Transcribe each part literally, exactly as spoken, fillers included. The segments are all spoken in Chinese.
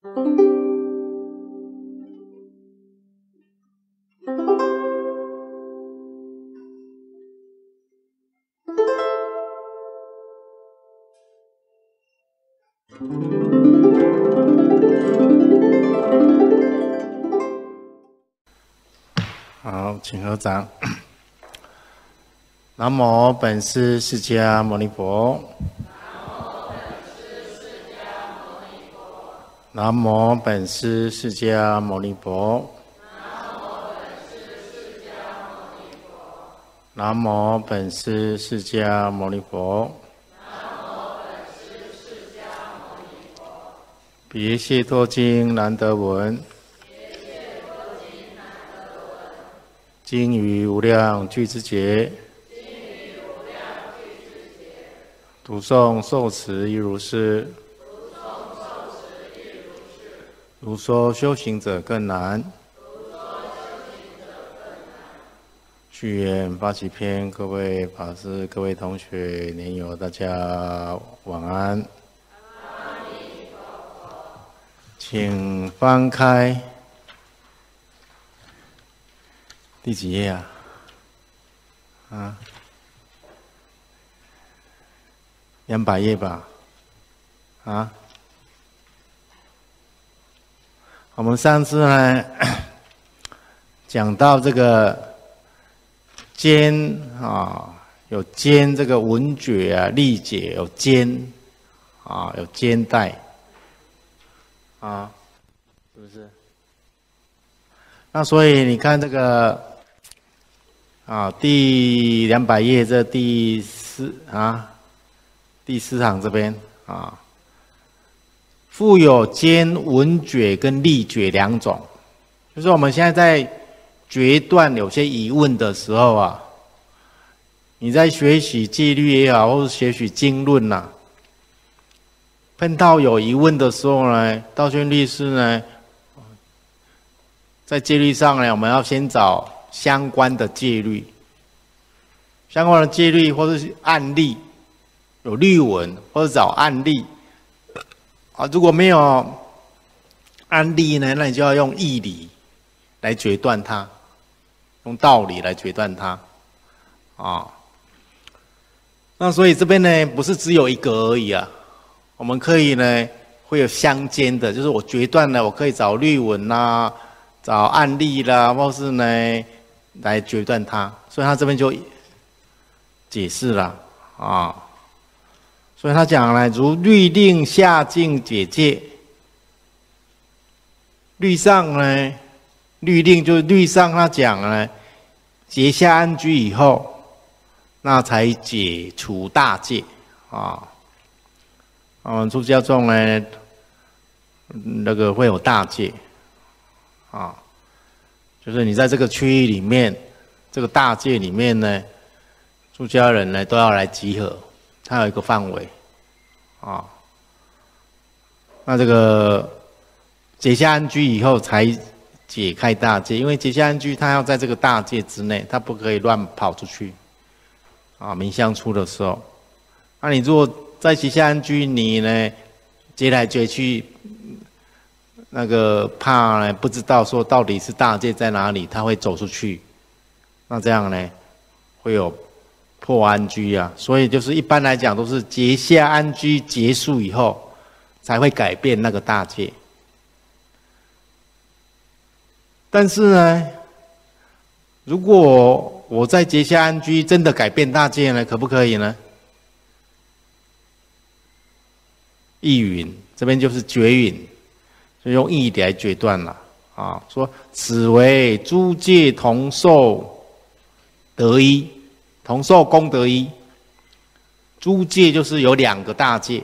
好，请合掌。南无本师释迦牟尼佛。南无本师释迦牟尼佛。南无本师释迦牟尼佛。别解脱经难得闻。经于无量具之节，读诵受持亦如是。如说修行者更难。序言发起篇，各位法师、各位同学、年友，大家晚安。请翻开第几页啊？啊，两百页吧？啊，我们上次呢讲到这个兼啊，有兼这个文觉啊、历解，有兼啊，有兼带啊，是不是？那所以你看这个。啊，第两百页这第四啊，第四行这边啊，复有兼文觉跟历觉两种，就是我们现在在决断有些疑问的时候啊，你在学习戒律也好，或者学习经论呐、啊，碰到有疑问的时候呢，道宣律师呢，在戒律上呢，我们要先找相关的戒律，相关的戒律或者是案例，有律文或者找案例啊。如果没有案例呢，那你就要用义理来决断它，用道理来决断它啊。那所以这边呢，不是只有一个而已啊，我们可以呢会有相间的，就是我决断了，我可以找律文啦、找案例啦，或是呢来决断它，所以他这边就解释了啊。所以他讲呢，如律令下境解戒，律上呢，律令就是律上他讲呢，结下安居以后，那才解除大戒啊。我们出家众呢，那个会有大戒啊。就是你在这个区域里面，这个大戒里面呢，出家人呢都要来集合，它有一个范围，啊，那这个结下安居以后才解开大戒，因为结下安居，他要在这个大戒之内，他不可以乱跑出去，啊，明相出的时候，那你如果在结下安居，你呢结来结去。那个怕呢，不知道说到底是大戒在哪里，他会走出去，那这样呢，会有破安居啊。所以就是一般来讲，都是结下安居结束以后，才会改变那个大戒。但是呢，如果我在结下安居真的改变大戒呢，可不可以呢？义云这边就是绝允。就用义理来决断了啊，说此为诸戒同受得一，同受功德一。诸戒就是有两个大戒，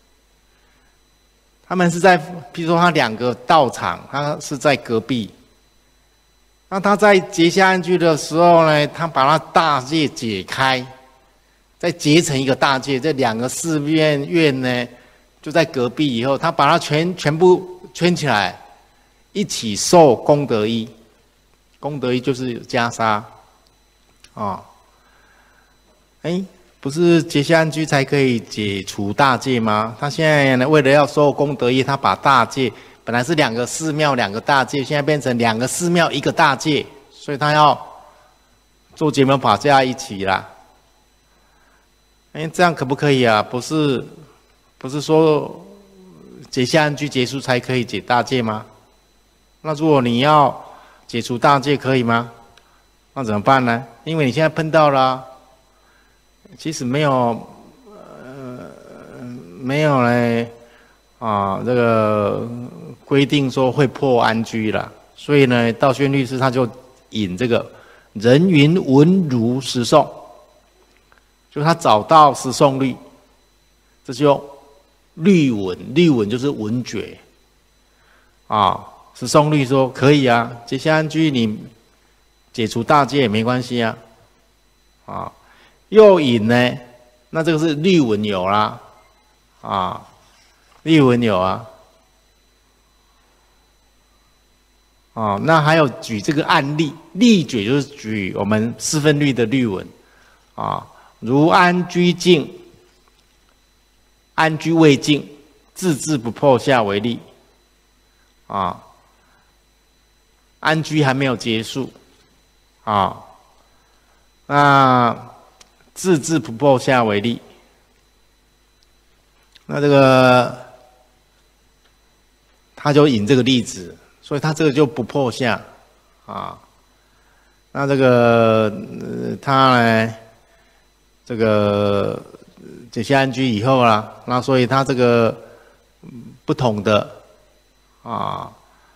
他们是在，譬如说他两个道场，他是在隔壁，那他在结下安居的时候呢，他把他大戒解开，再结成一个大戒，这两个寺院院呢就在隔壁以后，他把它全全部圈起来，一起受功德一。功德一就是袈裟啊。哎，不是结下安居才可以解除大戒吗？他现在呢，为了要受功德一，他把大戒本来是两个寺庙两个大戒，现在变成两个寺庙一个大戒，所以他要做结盟法在一起啦。哎，这样可不可以啊？不是，不是说解下安居结束才可以解大戒吗？那如果你要解除大戒，可以吗？那怎么办呢？因为你现在碰到了、啊，其实没有，呃，没有嘞，啊，这个规定说会破安居了，所以呢，道宣律师他就引这个人云闻如实诵，就他找到实诵律，这就用律文，律文就是文诀，啊，实诵律说可以啊，结下安居你解除大戒也没关系啊，啊，又引呢，那这个是律文有啦，啊，律文有啊，哦，那还有举这个案例，例举就是举我们四分律的律文，啊，如安居静，安居未静，自治不破下为例，啊，安居还没有结束。啊，那自治不破下为例，那这个他就引这个例子，所以他这个就不破下啊。那这个、呃、他呢，这个解下安居以后啦，那所以他这个不同的啊，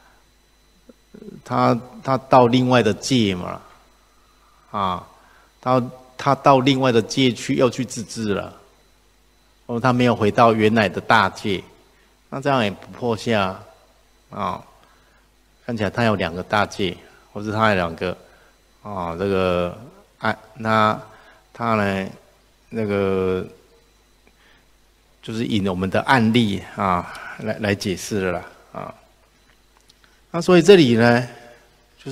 他他到另外的界嘛。啊，他他到另外的界去，要去自治了，哦，他没有回到原来的大界，那这样也不破下啊。看起来他有两个大界，或是他有两个啊，这个啊，那他呢，那个就是引我们的案例啊来来解释了啦啊。那所以这里呢，就是。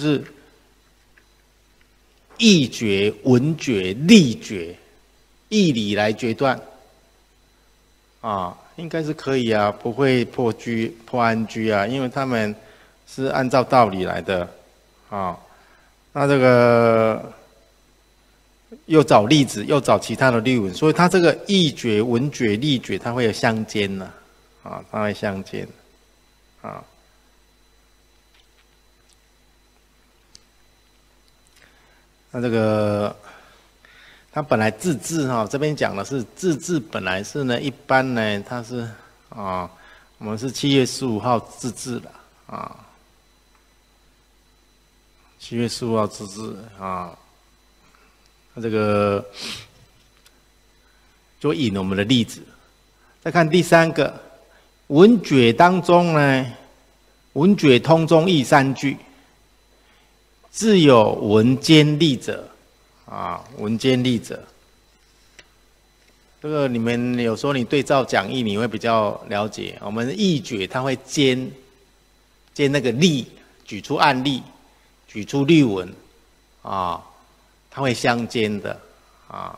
义决、文决、例决，义理来决断，啊，应该是可以啊，不会破居、破安居啊，因为他们是按照道理来的，啊，那这个又找例子，又找其他的律文，所以他这个义决、文决、例决，它会有相间呢，啊，它会相间，啊。那这个，他本来自治哈，这边讲的是自治，本来是呢，一般呢，它是啊，我们是七月十五号自治的啊，七月十五号自治啊，那这个就引我们的例子，再看第三个文诀当中呢，文诀通中义三句。自有文兼例者，啊，文兼例者，这个你们有时候你对照讲义，你会比较了解。我们义诀它会兼兼那个例，举出案例，举出律文，啊，它会相兼的，啊。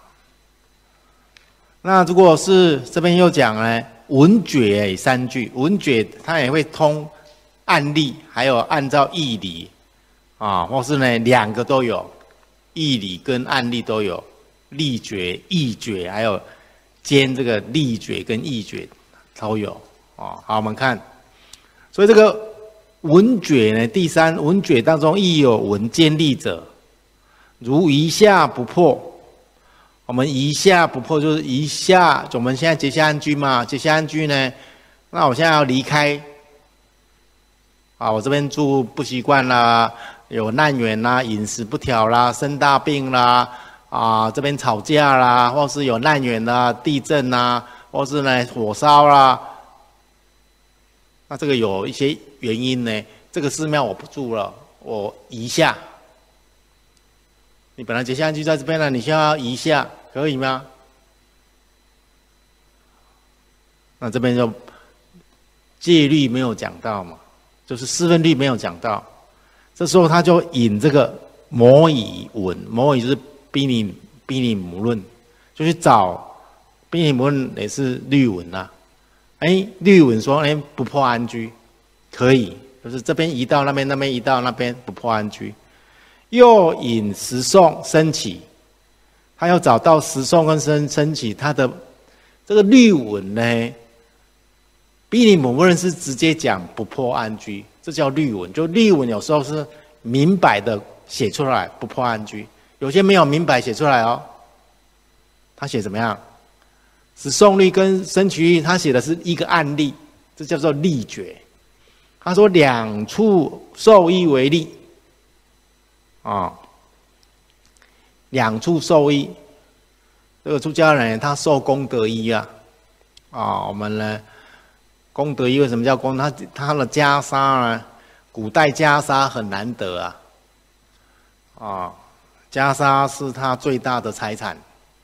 那如果是这边又讲呢，文诀三句，文诀它也会通案例，还有按照义理。啊，或是呢，两个都有，义理跟案例都有，例诀、义诀，还有兼这个例诀跟义诀都有。哦，好，我们看，所以这个文诀呢，第三文诀当中亦有文兼例者，如一下不破。我们一下不破就是一下，我们现在结下安居嘛，结下安居呢，那我现在要离开，啊，我这边住不习惯啦。有难缘啦，饮食不调啦，生大病啦，啊，这边吵架啦，或是有难缘啦，地震啦，或是呢火烧啦，那这个有一些原因呢，这个寺庙我不住了，我移下。你本来结下安居在这边了，你现在要移下，可以吗？那这边就戒律没有讲到嘛，就是四分律没有讲到。这时候他就引这个摩以文，摩以就是毗尼毗尼母论，就去找毗尼母论也是律文啦、啊。哎，律文说哎不破安居， 可以，就是这边移到那边，那边移到那边，不破安居。又引十诵升起，他要找到十诵跟升升起，他的这个律文呢，比你某个人是直接讲不破安居，这叫律文。就律文有时候是明白的写出来不破安居，有些没有明白写出来哦。他写怎么样？十诵律跟升起律，他写的是一个案例，这叫做例诀。他说两处受益为例。啊，两处受益，这个出家人他受功德益啊，啊，我们呢，功德益为什么叫功？他他的袈裟呢，古代袈裟很难得啊，啊，袈裟是他最大的财产。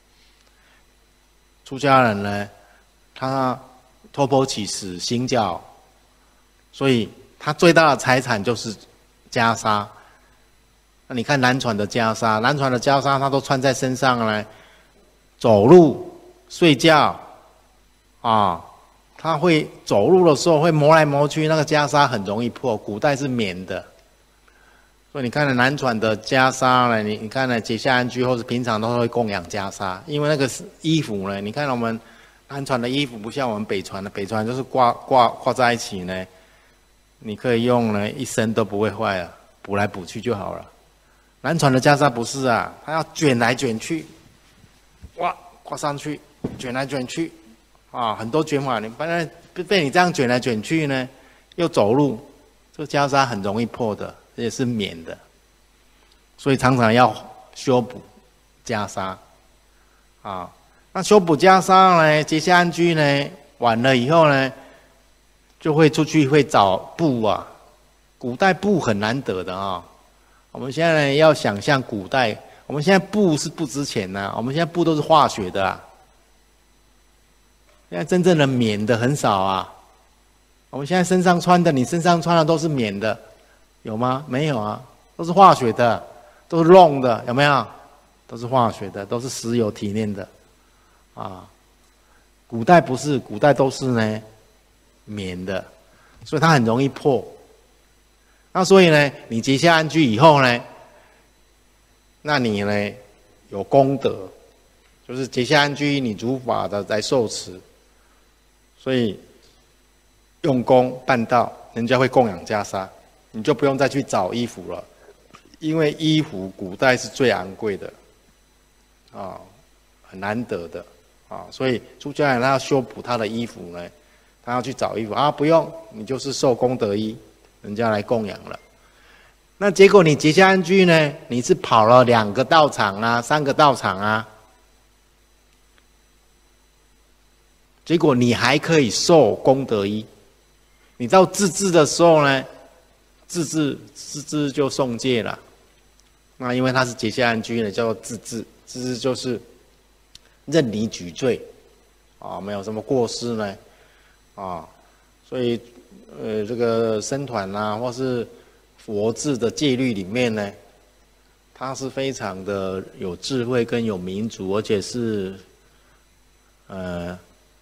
出家人呢，他托钵乞食行脚，所以他最大的财产就是袈裟。那你看南传的袈裟，南传的袈裟他都穿在身上呢，走路、睡觉，啊，他会走路的时候会磨来磨去，那个袈裟很容易破。古代是棉的，所以你看南传的袈裟呢，你你看呢，结下安居或是平常都会供养袈裟，因为那个衣服呢，你看我们南传的衣服不像我们北传的，北传就是挂挂挂在一起呢，你可以用呢一生都不会坏了，补来补去就好了。南传的袈裟不是啊，它要卷来卷去，哇，挂上去，卷来卷去，啊，很多卷法。你反正被你这样卷来卷去呢，又走路，这个袈裟很容易破的，而且是棉的，所以常常要修补袈裟。啊，那修补袈裟呢，结下安居呢，完了以后呢，就会出去会找布啊，古代布很难得的啊。我们现在要想象古代，我们现在布是不值钱呐、啊，我们现在布都是化学的啊。现在真正的棉的很少啊。我们现在身上穿的，你身上穿的都是棉的，有吗？没有啊，都是化学的，都是弄的，有没有？都是化学的，都是石油提炼的，啊。古代不是，古代都是呢棉的，所以它很容易破。那所以呢，你结下安居以后呢，那你呢有功德，就是结下安居，你如法的来受持，所以用功办道，人家会供养袈裟，你就不用再去找衣服了，因为衣服古代是最昂贵的，啊，很难得的啊，所以出家人他要修补他的衣服呢，他要去找衣服啊，不用，你就是受功德衣。人家来供养了，那结果你结下安居呢？你是跑了两个道场啊，三个道场啊，结果你还可以受功德衣。你到自治的时候呢，自治自治就送戒了。那因为他是结下安居呢，叫做自治，自治就是任你举罪啊，没有什么过失呢啊，所以。呃，这个僧团啊，或是佛制的戒律里面呢，它是非常的有智慧跟有民主，而且是呃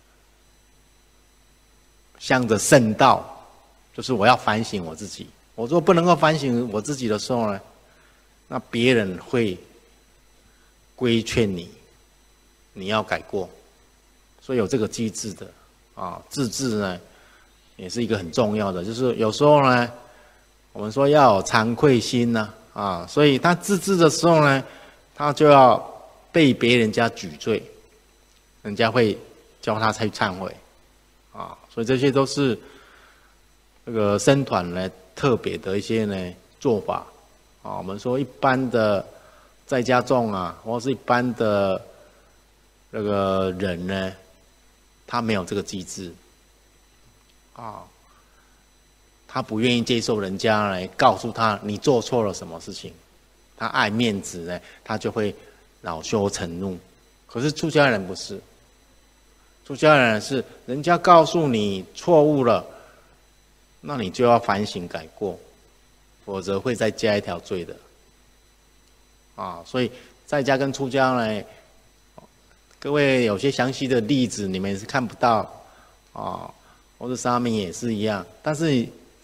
向着圣道，就是我要反省我自己。我如果不能够反省我自己的时候呢，那别人会规劝你，你要改过，所以有这个机制的啊，自治呢。也是一个很重要的，就是有时候呢，我们说要有惭愧心呢、啊，啊，所以他自治的时候呢，他就要被别人家举罪，人家会教他去忏悔，啊，所以这些都是这个僧团呢特别的一些呢做法，啊，我们说一般的在家众啊，或是一般的那个人呢，他没有这个机制。啊，他不愿意接受人家来告诉他你做错了什么事情，他爱面子呢，他就会恼羞成怒。可是出家人不是，出家人是人家告诉你错误了，那你就要反省改过，否则会再加一条罪的。啊，所以在家跟出家呢，各位有些详细的例子你们是看不到啊。或者沙弥也是一样，但是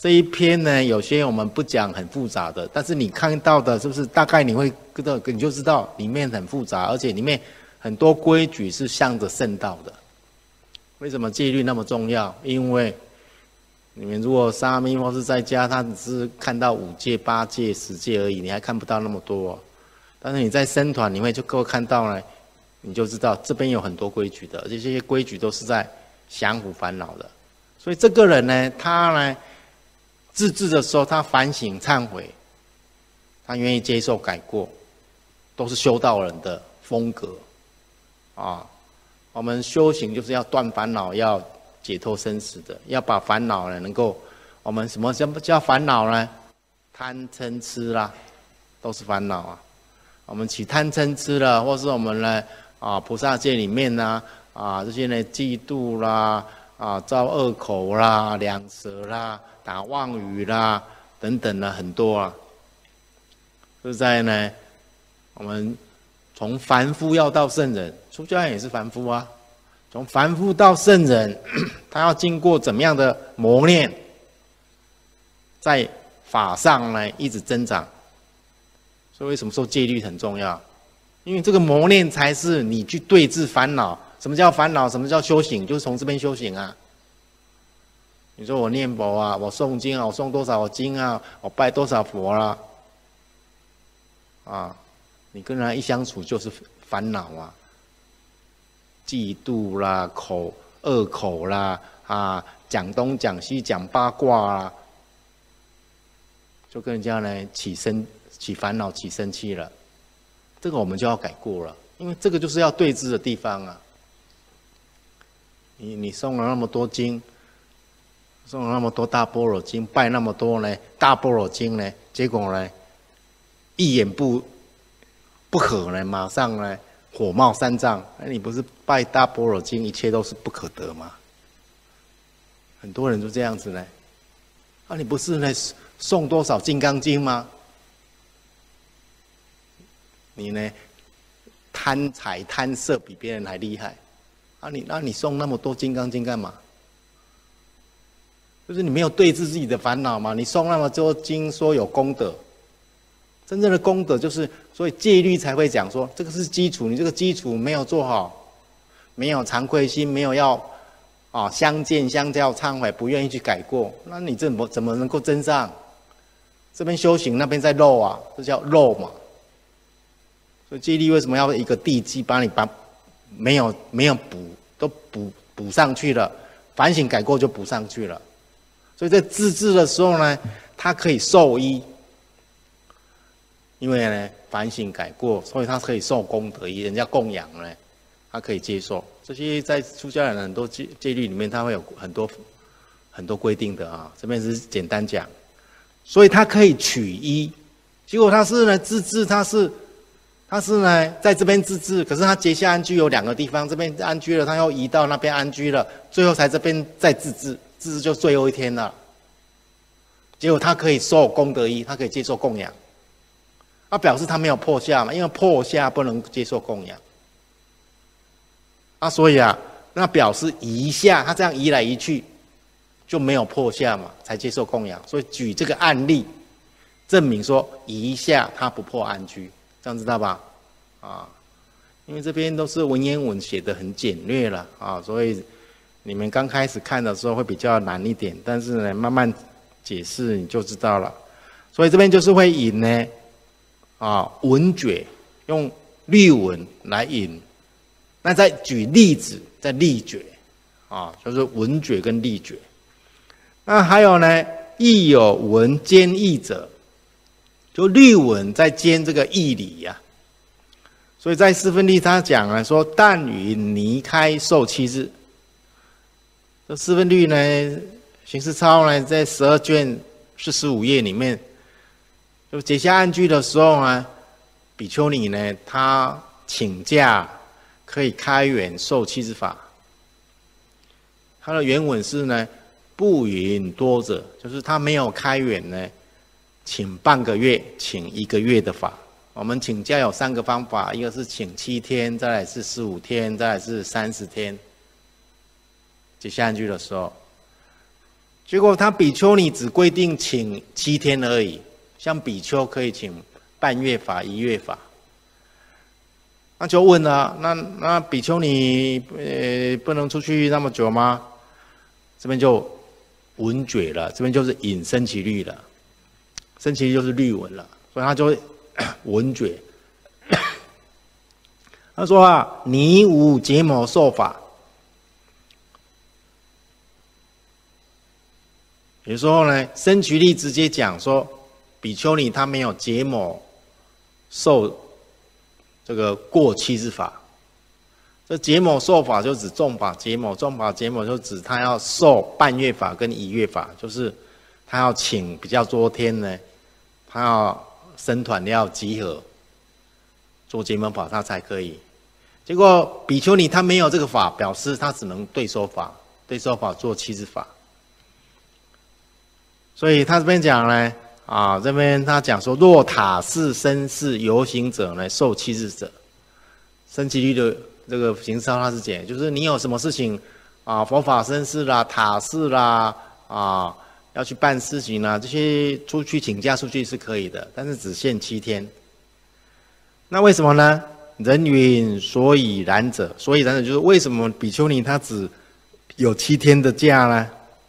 这一篇呢，有些我们不讲很复杂的，但是你看到的是不是大概你会知道，你就知道里面很复杂，而且里面很多规矩是向着圣道的。为什么戒律那么重要？因为你们如果沙弥或是在家，他只是看到五戒、八戒、十戒而已，你还看不到那么多。但是你在僧团，你会就够看到呢，你就知道这边有很多规矩的，而且这些规矩都是在降伏烦恼的。所以这个人呢，他呢自治的时候，他反省忏悔，他愿意接受改过，都是修道人的风格啊。我们修行就是要断烦恼，要解脱生死的，要把烦恼呢能够，我们什么叫叫烦恼呢？贪嗔痴啦，都是烦恼啊。我们起贪嗔痴了，或是我们呢啊菩萨戒里面呢啊这些呢嫉妒啦啊造恶口啦、两舌啦、打妄语啦等等的很多啊，就在呢我们从凡夫要到圣人，出家人也是凡夫啊。从凡夫到圣人，他要经过怎么样的磨练，在法上呢一直增长。所以为什么说戒律很重要？因为这个磨练才是你去对治烦恼。什么叫烦恼？什么叫修行？就是从这边修行啊。你说我念佛啊，我诵经啊，我诵多少经啊，我拜多少佛啦、啊，啊，你跟人一相处就是烦恼啊，嫉妒啦，口恶口啦，啊，讲东讲西讲八卦啦，就跟人家呢起生起烦恼起生气了，这个我们就要改过了，因为这个就是要对治的地方啊。你你诵了那么多经。诵了那么多大般若经，拜那么多呢大般若经呢，结果呢一言不不可呢，马上呢火冒三丈。那你不是拜大般若经，一切都是不可得吗？很多人就这样子呢。啊，你不是呢诵多少金刚经吗？你呢贪财贪色比别人还厉害。啊你，那你诵那么多金刚经干嘛？就是你没有对治自己的烦恼嘛？你诵那么多经，说有功德，真正的功德就是，所以戒律才会讲说，这个是基础，你这个基础没有做好，没有惭愧心，没有要啊相见相交忏悔，不愿意去改过，那你怎么怎么能够增上？这边修行，那边在漏啊，这叫漏嘛。所以戒律为什么要一个地基把你把没有没有补都补补上去了，反省改过就补上去了。所以在自治的时候呢，他可以受益，因为呢反省改过，所以他可以受功德益，人家供养呢，他可以接受。这些在出家人很多戒戒律里面，他会有很多很多规定的啊。这边是简单讲，所以他可以取一。结果他是呢自治，他是他是呢在这边自治，可是他结下安居有两个地方，这边安居了，他又移到那边安居了，最后才这边再自治。自治就最后一天了，结果他可以受功德益，他可以接受供养，他表示他没有破下嘛，因为破下不能接受供养，啊，所以啊，那表示移下，他这样移来移去就没有破下嘛，才接受供养，所以举这个案例证明说移下他不破安居，这样知道吧？啊，因为这边都是文言文写得很简略了啊，所以。你们刚开始看的时候会比较难一点，但是呢，慢慢解释你就知道了。所以这边就是会引呢，啊，文诀用律文来引，那再举例子，再例诀，啊，就是文诀跟例诀。那还有呢，亦有文兼义者，就律文在兼这个义理呀、啊。所以在四分律他讲了说，但于离开受七日。这四分律呢，行事操呢，在十二卷四十五页里面，就结下安居的时候呢，比丘尼呢，他请假可以开远受七日法。他的原文是呢，不允多者，就是他没有开远呢，请半个月，请一个月的法。我们请假有三个方法，一个是请七天，再来是十五天，再来是三十天。结下安居的时候， 结果他比丘尼只规定请七天而已，像比丘可以请半月法、一月法。那就问了，那那比丘尼呃不能出去那么久吗？这边就文觉了，这边就是引生其律了，生其律就是律文了，所以他就会文觉。他说啊，你无结某受法。有时候呢，生其律直接讲说，比丘尼他没有结某受这个过期之法。这结某受法就指众法结某，众法结某就指他要受半月法跟一月法，就是他要请比较多天呢，他要僧团要集合做结某法，他才可以。结果比丘尼他没有这个法，表示他只能对收法，对收法做七支法。所以他这边讲呢，啊，这边他讲说，若塔寺僧事游行者呢，受七日者，生其律的这个形式上他是讲，就是你有什么事情啊，佛法僧事啦、塔寺啦，啊，要去办事情啦，这些出去请假出去是可以的，但是只限七天。那为什么呢？人云所以然者，所以然者就是为什么比丘尼他只有七天的假呢？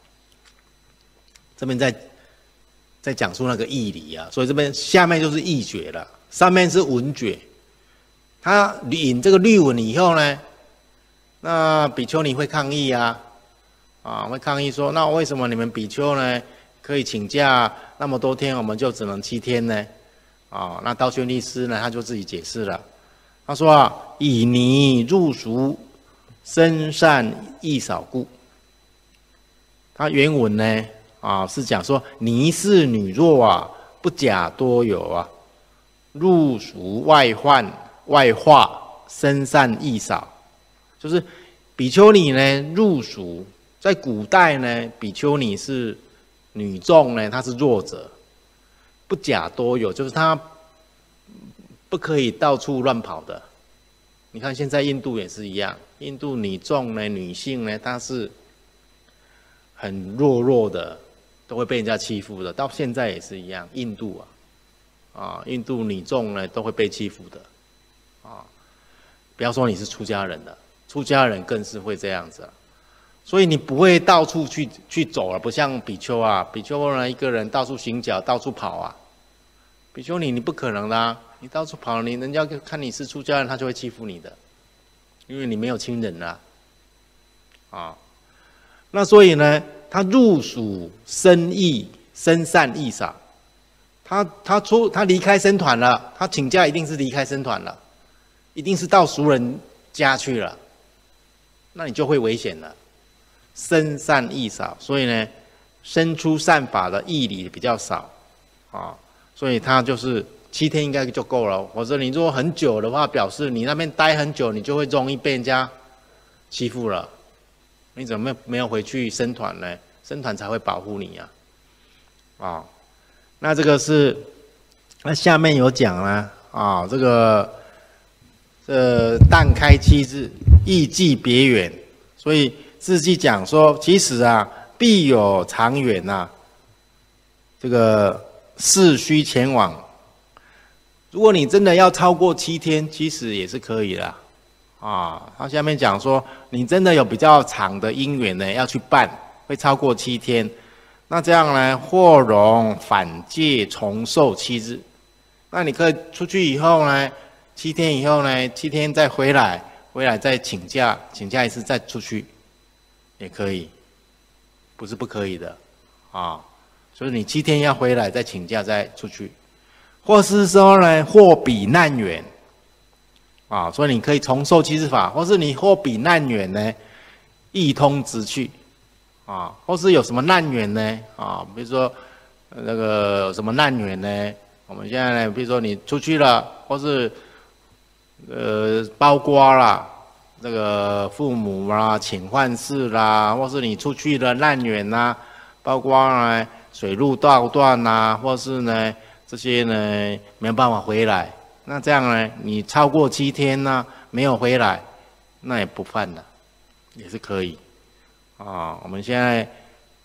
这边在在讲述那个义理啊，所以这边下面就是义觉了，上面是文觉。他引这个律文以后呢，那比丘尼会抗议啊，啊会抗议说，那为什么你们比丘呢可以请假那么多天，我们就只能七天呢？啊，那道宣律师呢他就自己解释了，他说啊，以你入俗深善益少故。他原文呢啊是讲说，尼是女弱啊，不假多有啊，入俗外患外化，深善益少。就是比丘尼呢入俗，在古代呢，比丘尼是女众呢，她是弱者，不假多有，就是她不可以到处乱跑的。你看现在印度也是一样，印度女众呢，女性呢，她是很弱弱的，都会被人家欺负的。到现在也是一样，印度啊，啊，印度女众呢都会被欺负的，啊，不要说你是出家人了，出家人更是会这样子啊。所以你不会到处去去走了，不像比丘啊，比丘呢一个人到处行脚，到处跑啊。比丘尼你不可能的啊，你到处跑，你人家看你是出家人，他就会欺负你的，因为你没有亲人啊，啊。那所以呢，他入俗深益深善益少，他他出他离开僧团了，他请假一定是离开僧团了，一定是到俗人家去了，那你就会危险了。深善益少，所以呢，生出善法的义理比较少啊，所以他就是七天应该就够了。或者你如果很久的话，表示你那边待很久，你就会容易被人家欺负了。你怎么没有回去僧团呢？僧团才会保护你呀、啊！啊，那这个是，那下面有讲啦，啊，这个这但开七日，意既别远，所以字记讲说，其实啊，必有长远呐、啊，这个事须前往。如果你真的要超过七天，其实也是可以的。啊，他下面讲说，你真的有比较长的因缘呢，要去办，会超过七天，那这样呢，或容返借重受七日。那你可以出去以后呢，七天以后呢，七天再回来，回来再请假，请假一次再出去，也可以，不是不可以的啊。所以你七天要回来再请假再出去，或是说呢，或比难远。啊，所以你可以重受七日法，或是你或比难远呢，一通直去，啊，或是有什么难远呢？啊，比如说那个什么难远呢？我们现在呢，比如说你出去了，或是呃包括啦，这个父母啦，请换事啦，或是你出去了难远呐，包括呢水路道断呐，或是呢这些呢没有办法回来。那这样呢？你超过七天呢，没有回来，那也不犯了，也是可以啊。我们现在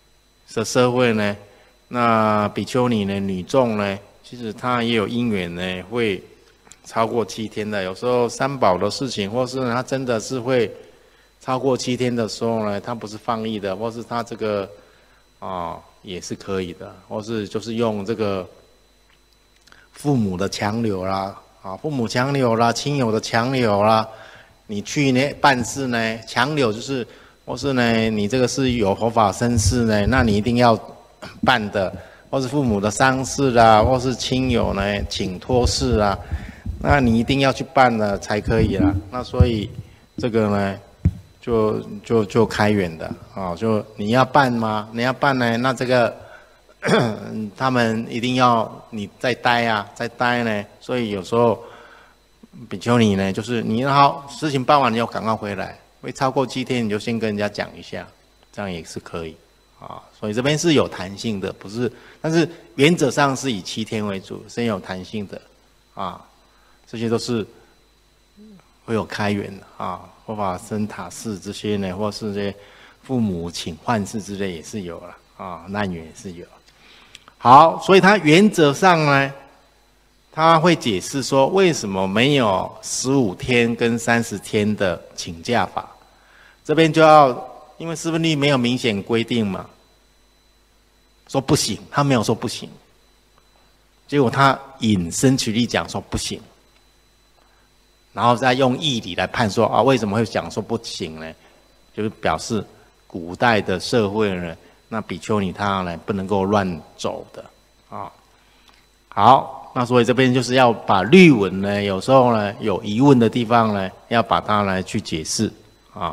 的社会呢，那比丘尼呢，女众呢，其实她也有因缘呢，会超过七天的。有时候三宝的事情，或是她真的是会超过七天的时候呢，她不是放逸的，或是她这个啊、哦、也是可以的，或是就是用这个父母的强留啦，啊，父母强留啦，亲友的强留啦，你去呢办事呢，强留就是，或是呢，你这个是有合法身世呢，那你一定要办的，或是父母的丧事啦，或是亲友呢请托事啊，那你一定要去办了才可以啦。那所以这个呢，就就就开源的啊，就你要办吗？你要办呢，那这个。他们一定要你再待啊，再待呢，所以有时候比丘尼呢，就是你好事情办完，你要赶快回来，会超过七天，你就先跟人家讲一下，这样也是可以啊。所以这边是有弹性的，不是，但是原则上是以七天为主，是有弹性的啊。这些都是会有开源的啊，佛法僧塔寺这些呢，或是这些父母请幻事之类也是有了啊，难缘也是有。好，所以他原则上呢，他会解释说为什么没有十五天跟三十天的请假法。这边就要，因为四分律没有明显规定嘛，说不行，他没有说不行，结果他引申举例讲说不行，然后再用义理来判说啊，为什么会讲说不行呢？就是表示古代的社会呢。那比丘尼他呢不能够乱走的啊。好，那所以这边就是要把律文呢，有时候呢有疑问的地方呢，要把它来去解释啊。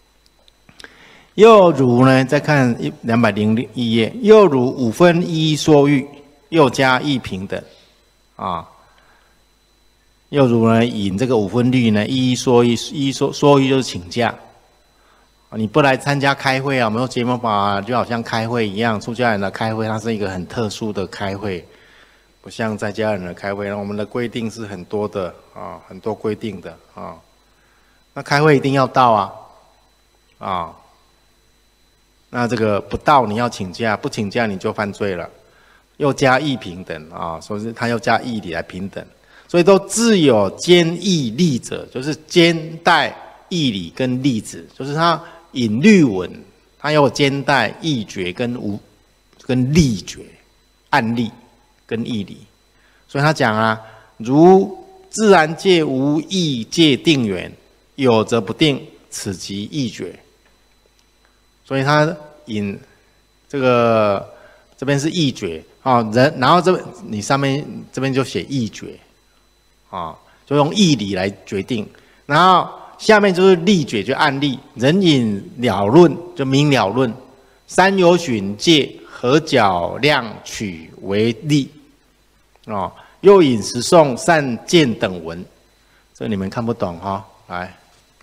又如呢，再看一两百零一页，又如五分一一说喻，又加一平等啊。又如呢引这个五分律呢，一一说一，一一说说喻就是请假。你不来参加开会啊？没有结盟法啊，就好像开会一样。出家人的开会，它是一个很特殊的开会，不像在家人的开会。我们的规定是很多的啊，很多规定的啊。那开会一定要到啊，啊，那这个不到你要请假，不请假你就犯罪了。又加义平等啊，所以他要加义理来平等，所以都自有兼义例者，就是兼带义理跟例子，就是他。引律文，它有兼带义诀跟无跟例诀，案例跟义理，所以他讲啊，如自然界无义界定缘，有则不定，此即义诀。所以他引这个这边是义诀啊，人然后这你上面这边就写义诀啊，就用义理来决定，然后。下面就是例决，就案例，人引了论，就明了论，三有循戒，合脚量取为例，哦，又引十诵善见等文，这你们看不懂哈、哦，来，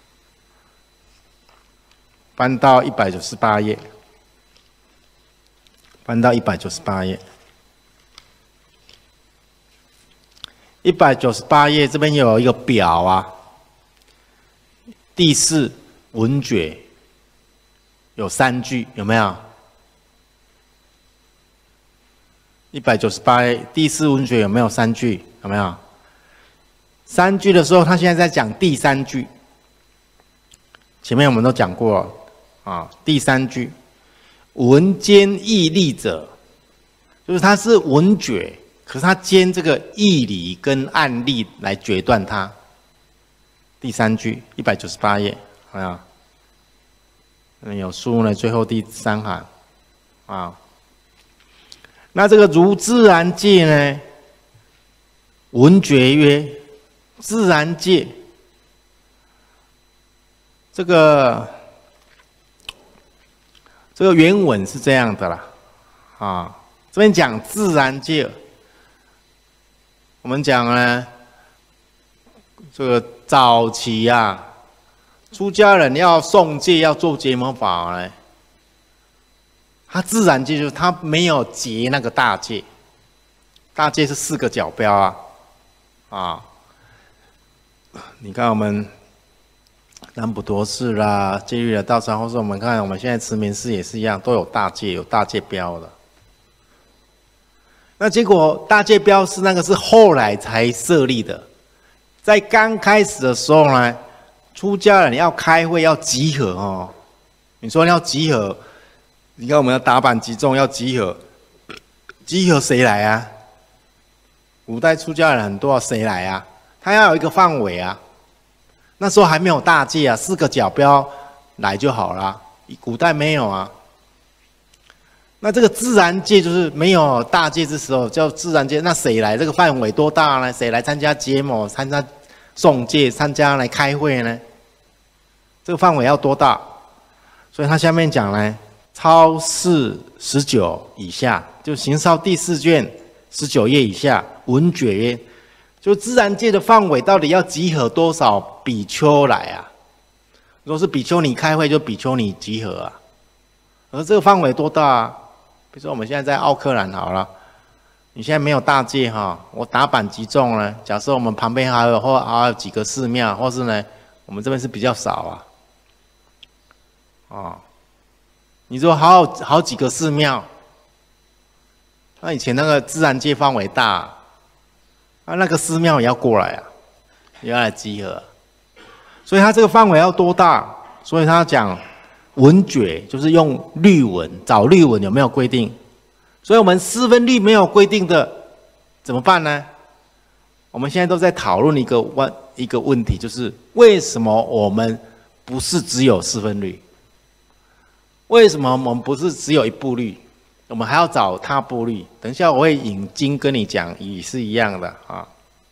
翻到一百九十八页，翻到一百九十八页，一百九十八页这边有一个表啊。第四文诀有三句，有没有？一百九十八页第四文诀有没有三句？有没有？三句的时候，他现在在讲第三句。前面我们都讲过了啊，第三句文兼义例者，就是它是文诀，可是它兼这个义理跟案例来决断它。第三句一百九十八页，好像有书呢，最后第三行啊。那这个如自然界呢，文诀曰：自然界，这个这个原文是这样的啦，啊，这边讲自然界，我们讲呢。这个早期啊，出家人要诵戒要做结魔法呢，他自然界就是他没有结那个大戒，大戒是四个角标啊，啊，你看我们南普陀寺啦、戒律的道场，或是我们看我们现在慈明寺也是一样，都有大戒，有大戒标的。那结果大戒标是那个是后来才设立的，在刚开始的时候呢，出家人要开会要集合哦。你说要集合，你看我们要打板集众要集合，集合谁来啊？古代出家人很多，谁来啊？他要有一个范围啊。那时候还没有大戒啊，四个角标来就好了。古代没有啊。那这个自然戒就是没有大戒之时候叫自然戒，那谁来？这个范围多大呢？谁来参加结某、参加诵戒、参加来开会呢？这个范围要多大？所以他下面讲呢，超四十九以下，就行少第四卷十九页以下，文觉曰，就自然界的范围到底要集合多少比丘来啊？如果是比丘尼开会，就比丘尼集合啊。而这个范围多大啊？比如说我们现在在奥克兰好了，你现在没有大戒哈，我打板集众呢。假设我们旁边还有或还有几个寺庙，或是呢，我们这边是比较少啊。哦，你说好好几个寺庙，那以前那个自然界范围大，啊，那个寺庙也要过来啊，也要来集合，所以它这个范围要多大？所以他讲文觉，就是用律文找律文有没有规定？所以我们四分律没有规定的怎么办呢？我们现在都在讨论一个问一个问题，就是为什么我们不是只有四分律？为什么我们不是只有一部律？我们还要找他部律。等一下我会引经跟你讲，也是一样的啊。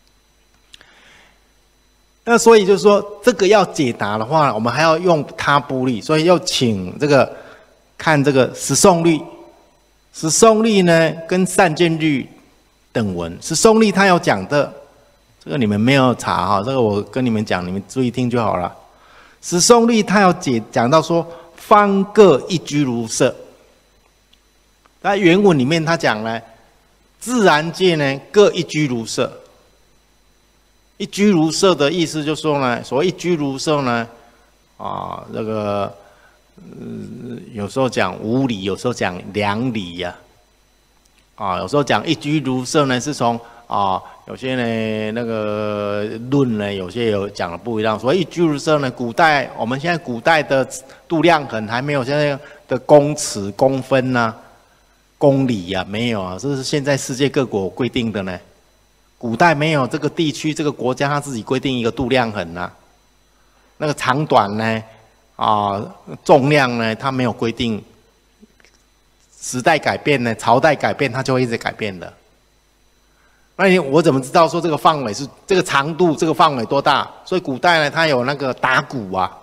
那所以就是说，这个要解答的话，我们还要用他部律，所以要请这个看这个十诵律。十诵律呢，跟善见律等文。十诵律他有讲的，这个你们没有查哈，这个我跟你们讲，你们注意听就好了。十诵律他有解讲到说，方各一居如舍。那原文里面他讲呢，自然界呢各一居如舍。一居如舍的意思就是说呢，所谓一居如舍呢，啊，这个、呃、有时候讲无理，有时候讲两理呀、啊，啊，有时候讲一居如舍呢，是从啊，有些呢那个论呢，有些有讲的不一样。所以一居如舍呢，古代我们现在古代的度量衡还没有现在的公尺、公分呐、啊、公里呀、啊，没有啊，这是现在世界各国规定的呢。古代没有这个地区、这个国家，他自己规定一个度量衡呐、啊。那个长短呢，啊，重量呢，它没有规定。时代改变呢，朝代改变，它就会一直改变的。那你我怎么知道说这个范围是这个长度、这个范围多大？所以古代呢，它有那个打鼓啊，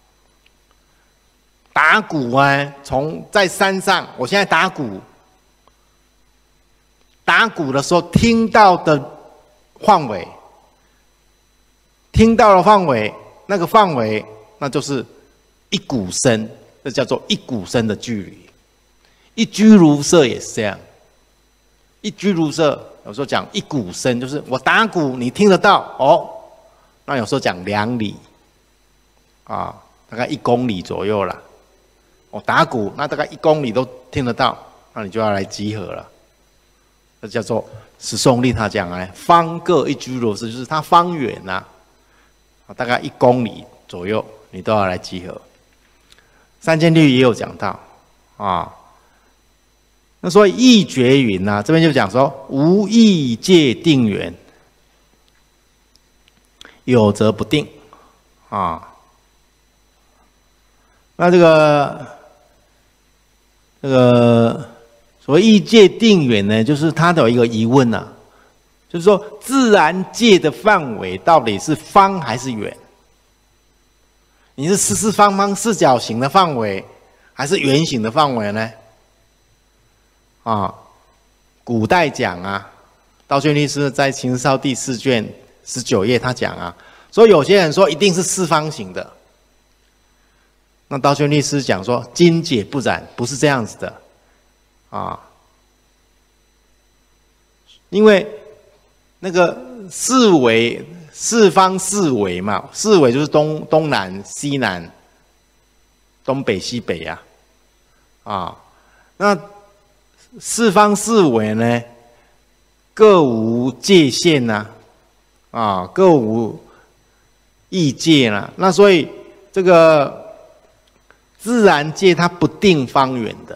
打鼓啊，从在山上，我现在打鼓，打鼓的时候听到的范围，听到的范围，那个范围，那就是一鼓声，这叫做一鼓声的距离。一居如舍也是这样，一居如舍，有时候讲一鼓声，就是我打鼓你听得到哦。那有时候讲两里，啊，大概一公里左右啦。我打鼓，那大概一公里都听得到，那你就要来集合了。这叫做十诵律，他讲哎，方各一居如舍，就是它方圆呐、啊，大概一公里左右，你都要来集合。三间律也有讲到啊。那所以义觉云呐、啊，这边就讲说无义界定缘，有则不定啊。那这个这个所谓义界定缘呢，就是他的有一个疑问呐、啊，就是说自然界的范围到底是方还是圆？你是四四方方四角形的范围，还是圆形的范围呢？啊，古代讲啊，道宣律师在《秦少》第四卷十九页，他讲啊，所以有些人说一定是四方形的。那道宣律师讲说，经解不然，不是这样子的啊，因为那个四维四方四维嘛，四维就是东东南西南、东北西北啊，啊，那四方四维呢，各无界限呐、啊，啊，各无异界啦、啊。那所以这个自然界它不定方圆的。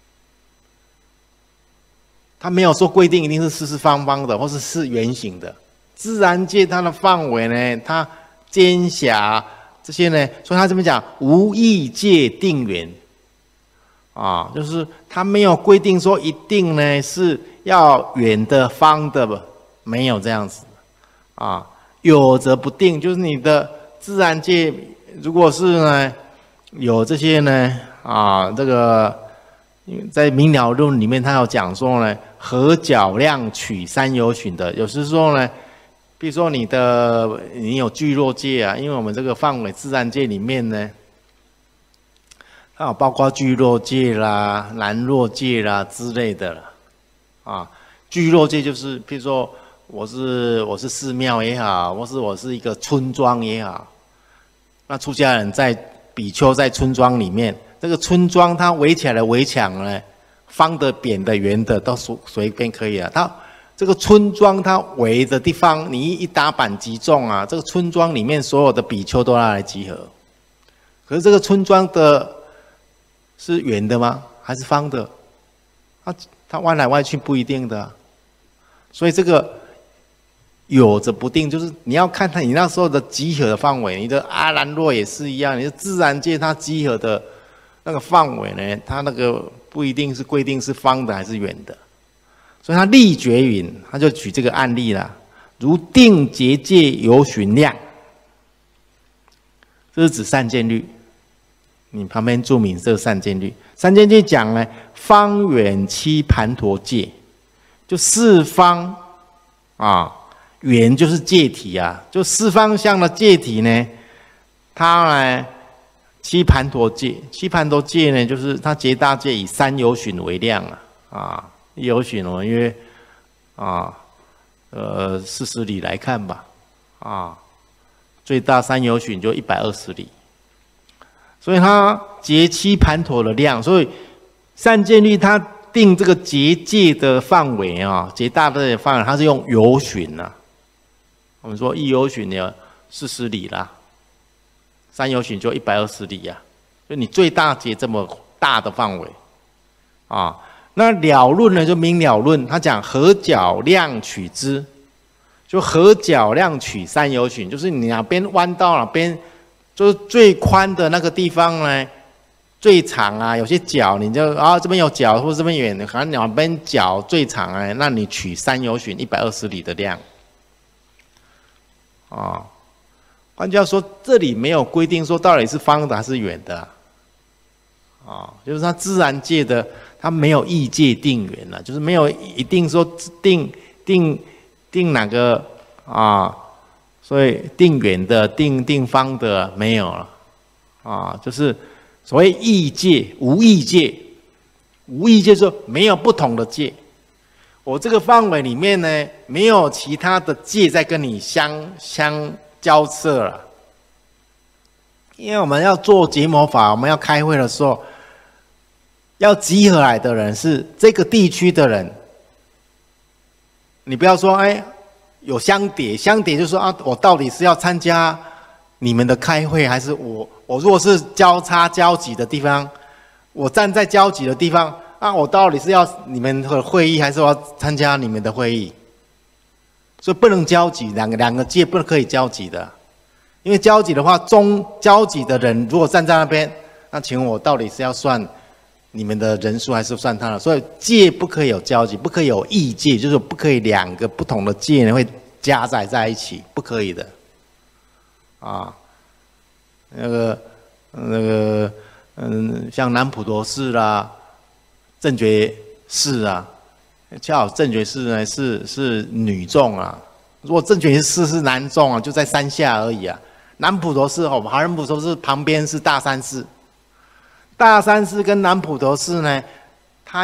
它没有说规定一定是四四方方的，或是是圆形的。自然界它的范围呢，它尖狭这些呢，所以它这边讲无异界定圆，啊，就是它没有规定说一定呢是要圆的、方的，没有这样子，啊，有则不定，就是你的自然界如果是呢有这些呢，啊，这个在明了论里面，它有讲说呢。合角量取三有循的，有时说呢，比如说你的你有聚落界啊，因为我们这个范围自然界里面呢，它有包括聚落界啦、南落界啦之类的啦，啊，聚落界就是比如说我是我是寺庙也好，或是我是一个村庄也好，那出家人在比丘在村庄里面，这个村庄它围起来的围墙呢。方的、扁的、圆的都随随便可以了。它这个村庄它围的地方，你一打板击中啊，这个村庄里面所有的比丘都要来集合。可是这个村庄的是圆的吗？还是方的？它它弯来弯去不一定的、啊，所以这个有着不定，就是你要看它你那时候的集合的范围。你的阿兰若也是一样，你的自然界它集合的那个范围呢，它那个。不一定是规定是方的还是圆的，所以他立觉云，他就举这个案例啦。如定结界有循量，这是指善见律。你旁边注明这个善见律。善见律讲呢，方圆七盘陀界，就四方啊，圆就是界体啊，就四方向的界体呢，它呢。七盘陀界，七盘陀界呢，就是它结大界以三有循为量啊，啊，一有循哦，因为啊，呃，四十里来看吧，啊，最大三有循就一百二十里，所以它结七盘陀的量，所以善见律它定这个结界的范围啊，结大的范围，它是用有循呐，我们说一有循呢四十里啦。三有循就一百二十里呀、啊，就你最大结这么大的范围，啊，那了论呢就明了论，他讲合角量取之，就合角量取三有循，就是你哪边弯到哪边，就是最宽的那个地方呢，最长啊，有些角你就啊这边有角或者这边远，可能两边角最长啊，那你取三有循一百二十里的量，啊。换句话说，这里没有规定说到底是方的还是圆的，啊，哦、就是它自然界的，它没有异界定圆了，就是没有一定说定定定哪个啊，所以定圆的、定定方的没有了，啊，就是所谓异界、无异界，无异界说没有不同的界，我这个范围里面呢，没有其他的界在跟你相相。交涉了，因为我们要做结魔法，我们要开会的时候，要集合来的人是这个地区的人。你不要说，哎，有相叠，相叠就说啊，我到底是要参加你们的开会，还是我我如果是交叉交集的地方，我站在交集的地方啊，我到底是要你们的会议，还是我要参加你们的会议？所以不能交集，两个两个界不可以交集的，因为交集的话，中交集的人如果站在那边，那请问我到底是要算你们的人数，还是算他的？所以界不可以有交集，不可以有异界，就是不可以两个不同的界呢会加载在一起，不可以的。啊，那个那个嗯，像南普陀寺啦、正觉寺啊。恰好正觉寺呢是是女众啊，如果正觉寺是男众啊，就在山下而已啊。南普陀寺哦，华人普陀寺旁边是大山寺，大山寺跟南普陀寺呢，它要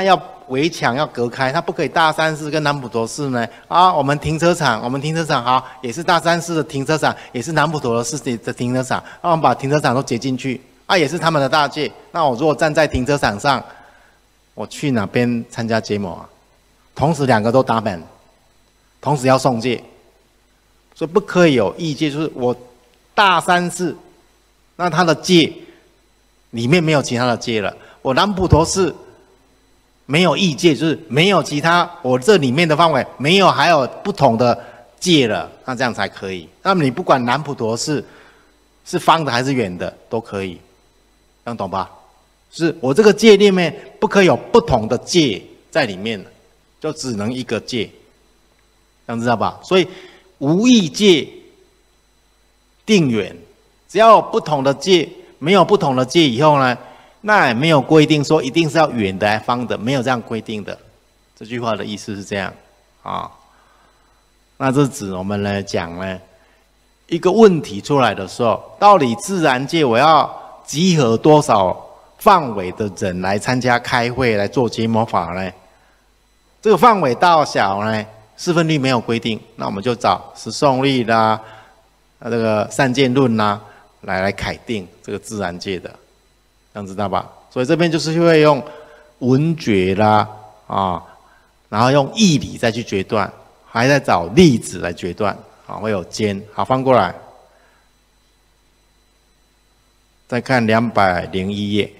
围墙要隔开，它不可以大山寺跟南普陀寺呢啊，我们停车场，我们停车场好，也是大山寺的停车场，也是南普陀寺的停车场，那我们把停车场都接进去，啊，也是他们的大戒。那我如果站在停车场上，我去哪边参加结摩啊？同时两个都打本，同时要送戒，所以不可以有异戒，就是我大山寺，那它的戒里面没有其他的戒了，我南普陀寺。没有异戒，就是没有其他，我这里面的范围没有还有不同的戒了，那这样才可以。那么你不管南普陀寺是方的还是圆的都可以，这样懂吧？是我这个戒里面不可以有不同的戒在里面，就只能一个戒，这样知道吧？所以无异戒定圆，只要有不同的戒，没有不同的戒以后呢？那也没有规定说一定是要圆的还方的，没有这样规定的。这句话的意思是这样啊。那这指我们来讲呢，一个问题出来的时候，到底自然界我要集合多少范围的人来参加开会来做结摩法呢？这个范围大小呢，四分律没有规定，那我们就找十诵律啦，那这个善见论啦，来来楷定这个自然界的。这样知道吧？所以这边就是会用文决啦啊，然后用义理再去决断，还在找例子来决断啊，会有间。好，翻过来，再看两百零一页，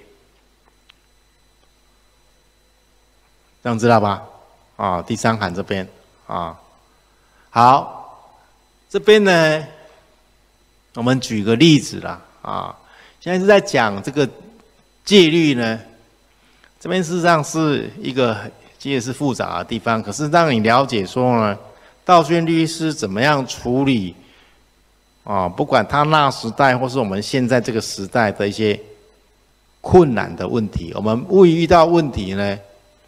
这样知道吧？啊，第三行这边啊，好，这边呢，我们举个例子啦啊，现在是在讲这个。戒律呢，这边事实上是一个其实是复杂的地方，可是让你了解说呢，道宣律师怎么样处理啊，不管他那时代或是我们现在这个时代的一些困难的问题，我们未遇到问题呢，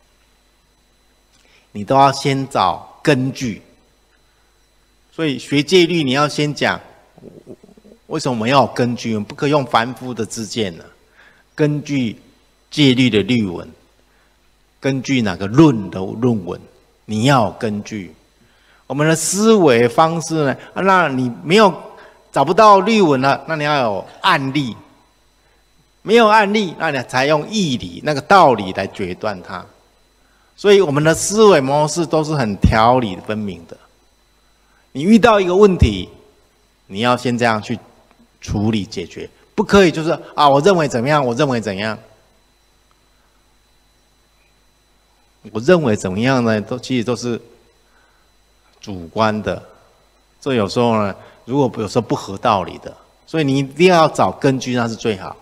你都要先找根据。所以学戒律你要先讲为什么我们要有根据，我们不可以用凡夫的知见呢？根据戒律的律文，根据哪个论的论文，你要有根据。我们的思维方式呢？那你没有找不到律文了，那你要有案例。没有案例，那你才用义理那个道理来决断它。所以我们的思维模式都是很条理分明的。你遇到一个问题，你要先这样去处理解决。不可以就是啊，我认为怎么样，我认为怎样，我认为怎么样呢？都其实都是主观的，这有时候呢，如果有时候不合道理的，所以你一定要找根据，那是最好。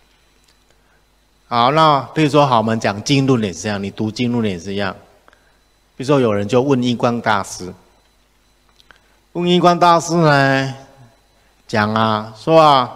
好，那比如说好，我们讲经论也是这样，你读经论也是一样。比如说有人就问印光大师，问印光大师呢讲啊，说啊。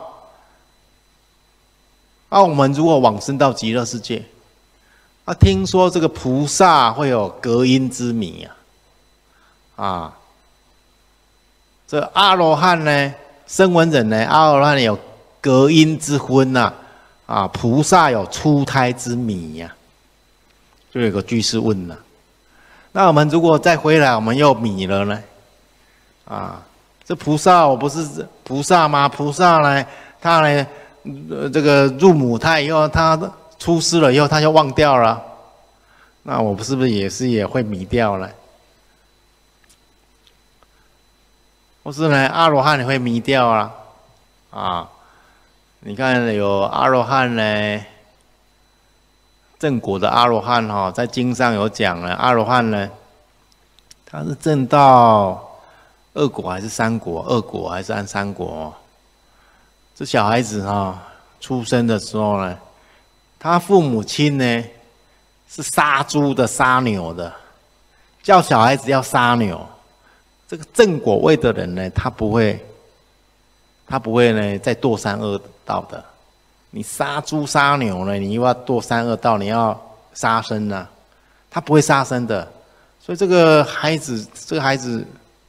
那、啊、我们如果往生到极乐世界，啊，听说这个菩萨会有隔音之谜啊，啊，这阿罗汉呢，声闻人呢，阿罗汉有隔音之婚呐、啊，啊，菩萨有出胎之谜呀、啊，就有个居士问了、啊，那我们如果再回来，我们又迷了呢，啊，这菩萨我不是菩萨吗？菩萨呢，他呢？呃，这个入母胎以后，他出世了以后，他就忘掉了。那我是不是也是也会迷掉了？或是呢，阿罗汉也会迷掉啊？啊，你看有阿罗汉呢，正果的阿罗汉哈、哦，在经上有讲了，阿罗汉呢，他是证到二果还是三果？二果还是按三果、哦？这小孩子哈、哦、出生的时候呢，他父母亲呢是杀猪的、杀牛的，叫小孩子要杀牛。这个正果位的人呢，他不会，他不会呢再堕三恶道的。你杀猪杀牛呢，你又要堕三恶道，你要杀生呢、啊，他不会杀生的。所以这个孩子，这个孩子。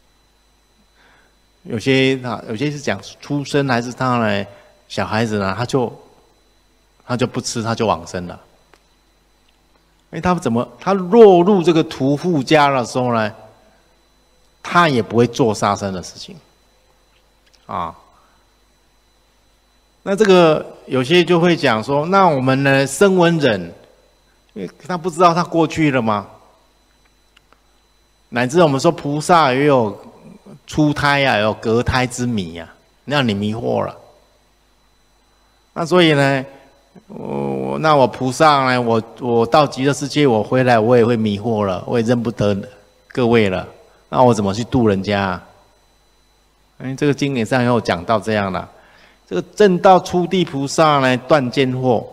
有些他有些是讲出生，还是他呢？小孩子呢，他就他就不吃，他就往生了。 哎，他怎么他落入这个屠夫家的时候呢，他也不会做杀生的事情啊。那这个有些就会讲说，那我们呢，声闻人，因为他不知道他过去了吗？乃至我们说菩萨也有出胎啊，有隔胎之谜啊，让你迷惑了。那所以呢，我那我菩萨呢，我我到极乐世界，我回来我也会迷惑了，我也认不得各位了。那我怎么去度人家啊？哎，这个经典上有讲到这样的。这个正道初地菩萨呢，断见惑。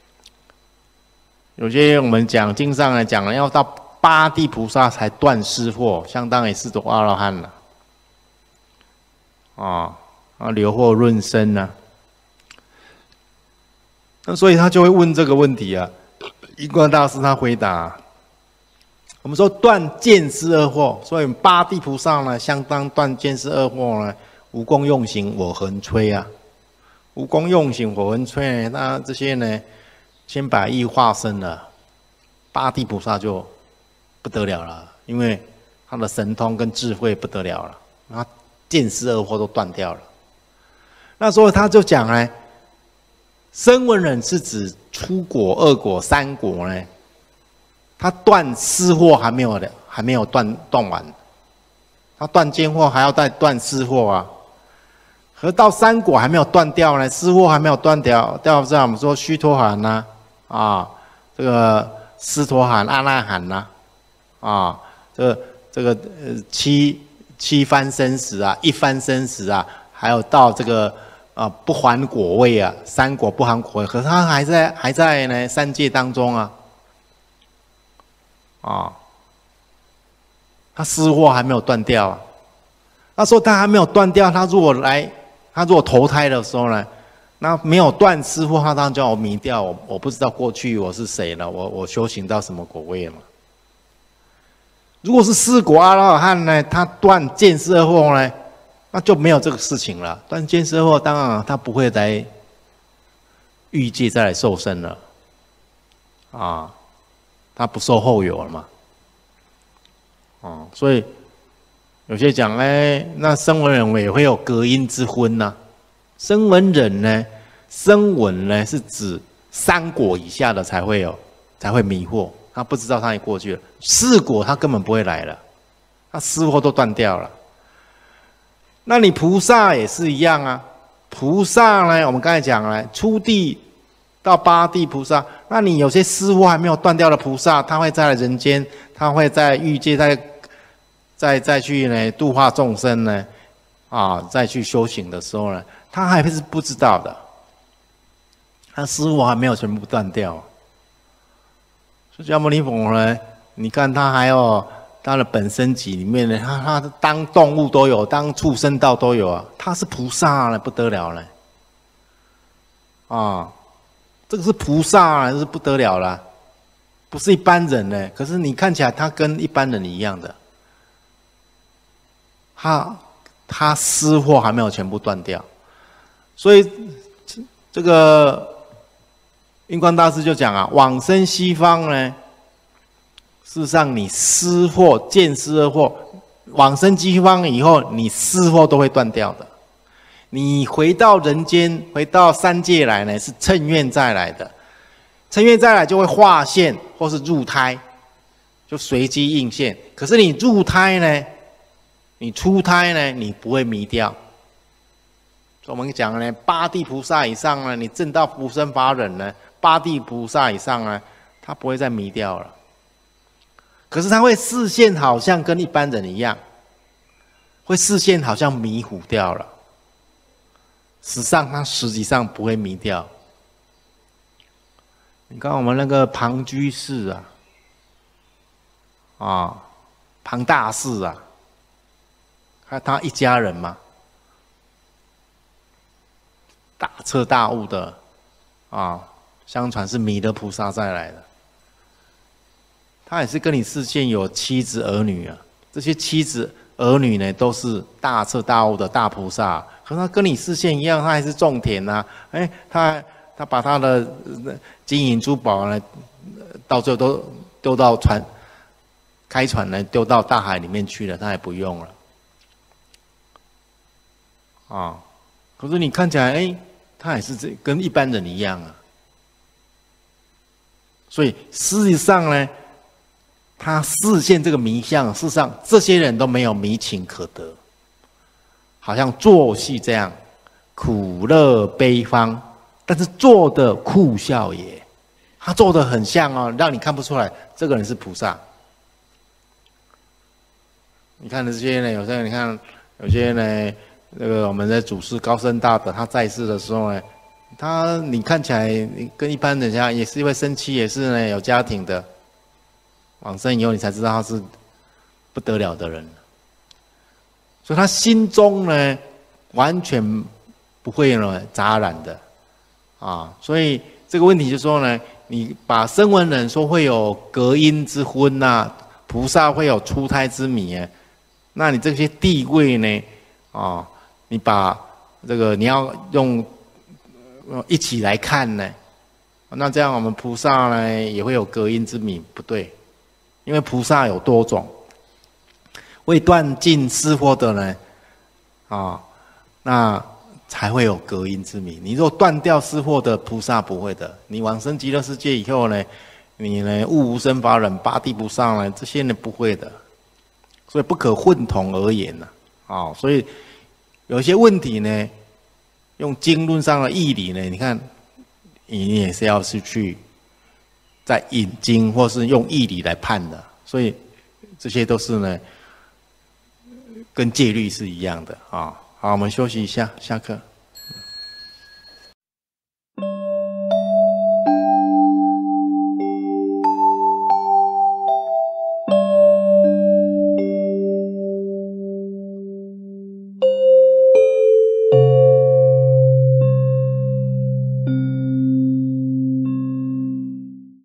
有些我们讲经上来讲了，要到八地菩萨才断思惑，相当于四种阿罗汉了。啊啊，流惑润身呢、啊？那所以他就会问这个问题啊。印光大师他回答：我们说断见思二惑，所以八地菩萨呢，相当断见思二惑呢，无功用行，我恒摧啊。无功用行，我恒摧呢，那这些呢，千百亿化身了，八地菩萨就不得了了，因为他的神通跟智慧不得了了，他见思二惑都断掉了。那所以他就讲呢，声闻人是指初果、二果、三果呢，他断思惑还没有的，还没有断断完，他断见惑还要再断思惑啊。和到三果还没有断掉呢，思惑还没有断掉，掉在我们说须陀洹呐，啊，这个斯陀含、阿那含呐，啊，这个这个呃七七番生死啊，一番生死啊，还有到这个啊不还果位啊，三果不还果位，可是他还在还在呢三界当中啊，啊，他思惑还没有断掉啊，那时候他还没有断掉，他如果来。他如果投胎的时候呢，那没有断思惑，他当然叫我迷掉，我我不知道过去我是谁了，我我修行到什么果位了嘛？如果是四果阿罗汉呢，他断见思二惑呢，那就没有这个事情了。断见思二惑，当然他不会来欲界再来受生了，啊，他不受后有了嘛，啊，所以。有些讲哎，那声闻人也会有隔阴之婚呐、啊。声闻人呢，声闻呢是指三果以下的才会有，才会迷惑。他不知道他也过去了，四果他根本不会来了，他思惑都断掉了。那你菩萨也是一样啊。菩萨呢，我们刚才讲了，初地到八地菩萨，那你有些思惑还没有断掉的菩萨，他会在人间，他会在欲界，在。再再去呢度化众生呢，啊，再去修行的时候呢，他还是不知道的，他思惑还没有全部断掉。释迦牟尼佛呢，你看他还有他的本身集里面呢，他他当动物都有，当畜生道都有啊，他是菩萨了，不得了了，啊，这个是菩萨了，是不得了了，不是一般人呢。可是你看起来他跟一般人一样的。他他思惑还没有全部断掉，所以这个印光大师就讲啊，往生西方呢，事实上你思惑见思二惑，往生西方以后，你思惑都会断掉的。你回到人间，回到三界来呢，是乘愿再来的，乘愿再来就会化现或是入胎，就随机应现。可是你入胎呢？你出胎呢，你不会迷掉。所以我们讲呢，八地菩萨以上呢，你证到无生法忍呢，八地菩萨以上呢，他不会再迷掉了。可是他会视线好像跟一般人一样，会视线好像迷糊掉了。实际上他实际上不会迷掉。你看我们那个庞居士啊，啊，庞大士啊。他他一家人嘛，大彻大悟的啊，相传是弥勒菩萨再来的。他也是跟你视线有妻子儿女啊，这些妻子儿女呢都是大彻大悟的大菩萨，和他跟你视线一样，他还是种田呐、啊，哎，他他把他的金银珠宝呢到最后都丢到船，开船呢丢到大海里面去了，他也不用了。啊，可是你看起来，哎，他也是这跟一般人一样啊。所以事实上呢，他视现这个迷相，事实上这些人都没有迷情可得，好像做戏这样，苦乐悲欢，但是做的酷笑也，他做的很像哦，让你看不出来这个人是菩萨。你看这些呢，有些人你看，有些呢，那个我们的祖师高僧大德，他在世的时候呢。他你看起来跟一般人家也是会生气，也是呢有家庭的，往生以后你才知道他是不得了的人，所以他心中呢完全不会呢杂染的啊。所以这个问题就是说呢，你把声闻人说会有隔阴之婚呐、啊，菩萨会有出胎之谜啊，那你这些地位呢啊，你把这个你要用。一起来看呢，那这样我们菩萨呢也会有隔阴之谜，不对，因为菩萨有多种，未断尽失货的呢，啊，那才会有隔阴之谜。你若断掉失货的菩萨不会的，你往生极乐世界以后呢，你呢悟无生法忍八地菩萨呢，这些呢不会的，所以不可混同而言呢，啊，所以有些问题呢。用经论上的义理呢，你看，你也是要是去在引经或是用义理来判的，所以这些都是呢，跟戒律是一样的啊。好，我们休息一下，下课。